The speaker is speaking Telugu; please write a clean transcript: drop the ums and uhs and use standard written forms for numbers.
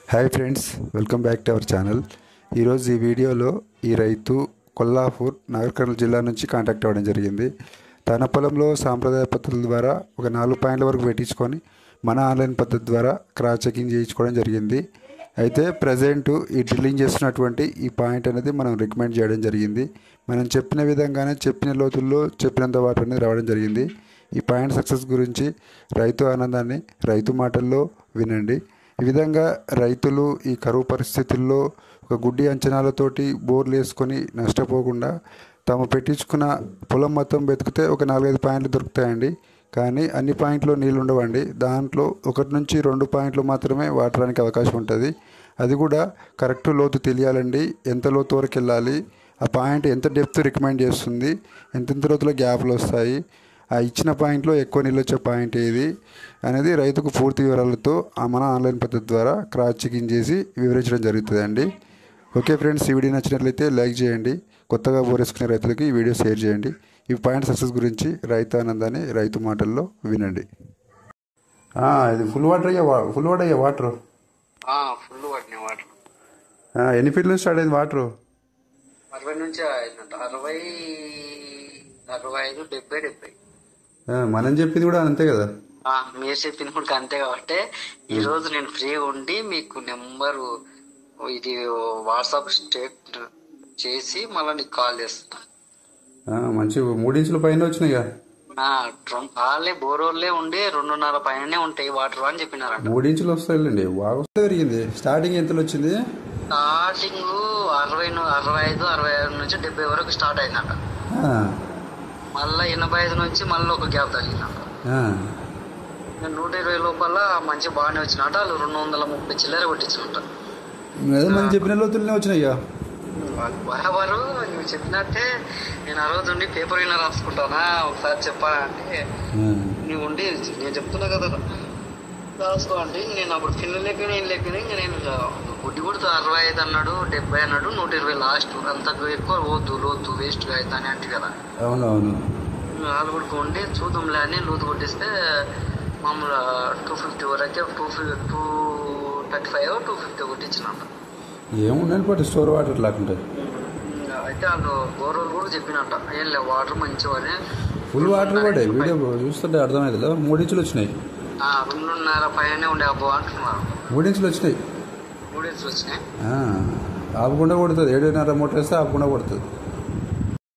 Hi friends, welcome back to our channel. ఈరోజు ఈ వీడియోలో ఈ రైతు కొల్లాపూర్ నగర్ కర్నూలు జిల్లా నుంచి కాంటాక్ట్ అవ్వడం జరిగింది. తన పొలంలో సాంప్రదాయ పద్ధతుల ద్వారా ఒక 4 పాయింట్ల వరకు పెట్టించుకొని మన ఆన్లైన్ పద్ధతి ద్వారా క్రాస్ చెకింగ్ చేయించుకోవడం జరిగింది. అయితే ప్రజెంట్ ఈ డ్రిల్లింగ్ చేస్తున్నటువంటి ఈ పాయింట్ అనేది మనం రికమెండ్ చేయడం జరిగింది. మనం చెప్పిన విధంగానే చెప్పిన లోతుల్లో చెప్పినంత వాటర్ అనేది రావడం జరిగింది. ఈ పాయింట్ సక్సెస్ గురించి రైతు ఆనందాన్ని రైతు మాటల్లో వినండి. ఈ విధంగా రైతులు ఈ కరువు పరిస్థితుల్లో ఒక గుడ్డి అంచనాలతోటి బోర్లు వేసుకొని నష్టపోకుండా తాము పెట్టించుకున్న పొలం మొత్తం వెతికితే ఒక 4-5 పాయింట్లు దొరుకుతాయండి. కానీ అన్ని పాయింట్లు నీళ్ళు ఉండవండి. దాంట్లో 1 నుంచి 2 పాయింట్లు మాత్రమే వాడడానికి అవకాశం ఉంటుంది. అది కూడా కరెక్ట్ లోతు తెలియాలండి. ఎంత లోతు వరకు వెళ్ళాలి, ఆ పాయింట్ ఎంత డెప్త్ రికమెండ్ చేస్తుంది, ఎంతెంత లోతులో గ్యాప్లు వస్తాయి, ఆ ఇచ్చిన పాయింట్లో ఎక్కువ నీళ్ళు వచ్చే పాయింట్ ఏది అనేది రైతుకు పూర్తి వివరాలతో మన ఆన్లైన్ పద్ధతి ద్వారా క్రాస్ చెకింగ్ చేసి వివరించడం జరుగుతుందండి. ఓకే ఫ్రెండ్స్, ఈ వీడియో నచ్చినట్లయితే లైక్ చేయండి. కొత్తగా బోరేసుకునే రైతులకి ఈ వీడియో షేర్ చేయండి. ఈ పాయింట్ సక్సెస్ గురించి రైతు ఆనందాన్ని రైతు మాటల్లో వినండి. ఇది ఫుల్ వాటర్ అయ్యా ఫుల్ వాటర్ ఎన్ని ఫీట్ల నుంచి స్టార్ట్ అయింది వాటర్? 60 నుంచి 60, 65, 70. మనం చెప్పింది కూడా అంతే కదా? మీరు చెప్పింది కూడా అంతే. కాబట్టి ఈ రోజు నేను ఫ్రీగా ఉండి మీకు నెంబరు ఇది వాట్సాప్ స్టేట్ చేసి మళ్ళీ నీకు కాల్ చేస్తాను. మంచి 3 ఇంచుల పైన వచ్చినాయి. వాళ్ళే బోరోళ్ళే ఉండి 2.5 పైన ఉంటాయి వాటర్ అని చెప్పినారంట. 3 ఇంచులు వస్తాయండి. బాగా పెరిగింది. స్టార్టింగ్ ఎంతలో వచ్చింది? స్టార్టింగ్ 60, 65, 66 నుంచి 70 వరకు స్టార్ట్ అయిందంట. మళ్ళీ 85 నుంచి మళ్ళీ ఒక గ్యాప్ తగ్గిందంట. 120 లోపల మంచి బాగానే వచ్చినట్ట. వాళ్ళు 230 చిల్లర కొట్టించినట్ట. మనం చెప్పిన లోతులనే వచ్చినాయ్యా బరాబరు. నువ్వు చెప్పినట్టే నేను ఆ రోజు ఉండి పేపర్ అయినా రాసుకుంటానా ఒకసారి చెప్పాలంటే నువ్వు ఉండి నేను చెప్తున్నా కదా రాసుకో అంటే నేను అప్పుడు పిల్లలు లేకపోయినా ఏం లేకపోయినా ఇంకా నేను గుడ్డి కొడుతూ 65 అన్నాడు, 70 అన్నాడు, 120 లాస్ట్. అంతకు ఎక్కువ పోద్దు లోతు వేస్ట్ అవుతాని అంటే కదా. అవునవును. వాళ్ళు కూడా కొండి చూద్దాంలే అని లోతు కొట్టిస్తే మామూలు 250 వరకే 235, 250 కొట్టించినట్టు. ఏముండని పట్టి స్టోర్ వాటర్ లేకుంటే. అయితే వాళ్ళు గోరోలు కూడా చెప్పినట్ట ఏం లేవు వాటర్ మంచివని. ఫుల్ వాటర్ పడే వీడియో చూస్తుంటే అర్థమైంది. 3 ఇంచులు వచ్చినాయి. 2.5 పైన ఉండే అబ్బో అంటున్నారు. 3 ఇంచులు వచ్చినాయి. 3 ఇంచులు వచ్చినాయి. ఆపకుండా కొడుతుంది. 7.5 మోటార్ వేస్తే ఆపకుండా కొడుతుంది.